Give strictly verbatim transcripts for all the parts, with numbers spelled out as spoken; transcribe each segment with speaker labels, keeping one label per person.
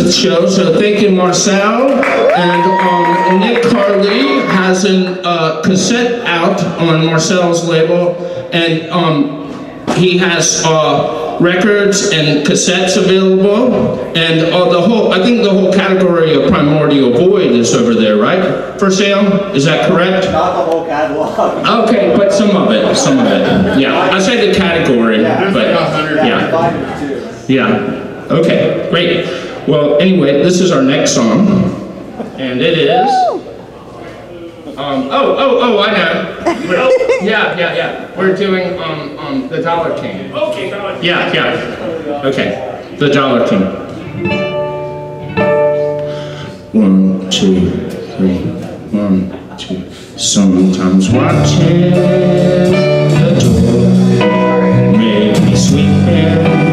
Speaker 1: the show. So thank you, Marcel. And um, Nick Carly has a uh, cassette out on Marcel's label, and um, he has uh, records and cassettes available, and uh, the whole, I think the whole category of Primordial Void is over there, right? For sale? Is that correct?
Speaker 2: Not the whole catalog.
Speaker 1: Okay, but some of it, some of it. Yeah, I say the category, yeah. But yeah. Yeah, okay, great. Well, anyway, this is our next song, and it is, um, oh, oh, oh, I know. Yeah, yeah, yeah. We're doing um, um, the Dollar King.
Speaker 3: Okay, Dollar King.
Speaker 1: Yeah, yeah. Okay, the Dollar King. One, two, three. One, two. Sometimes watching the door make me sweeping.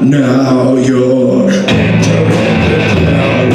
Speaker 1: Now you're entering the cloud.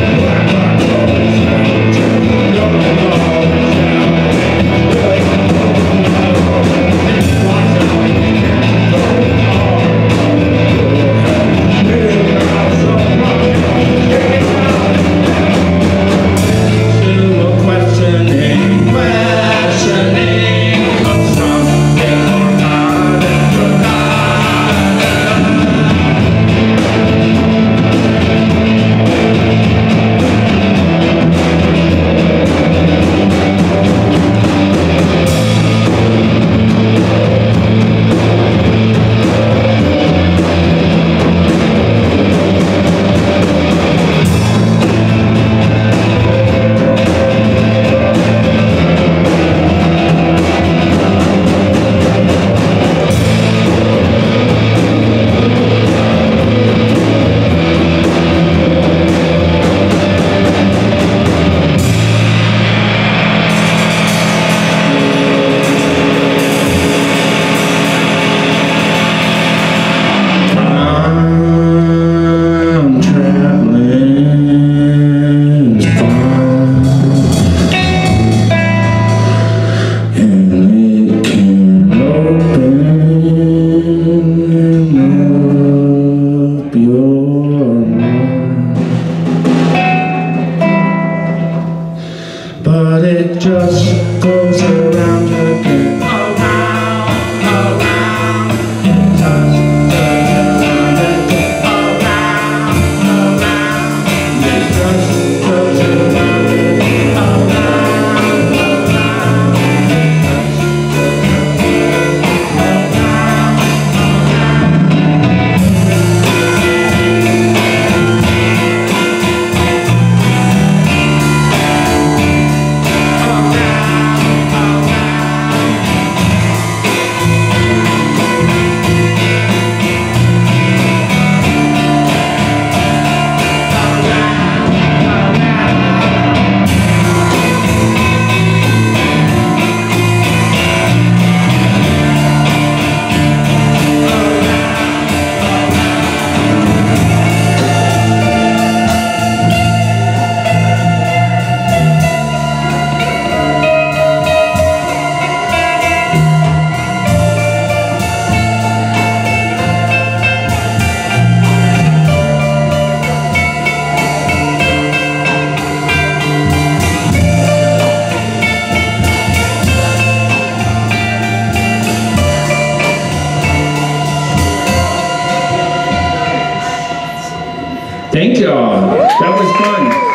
Speaker 1: But it just goes around again. Around, around. It just goes around again. Around, around. It just goes around again. Around, around. Thank y'all. That was fun.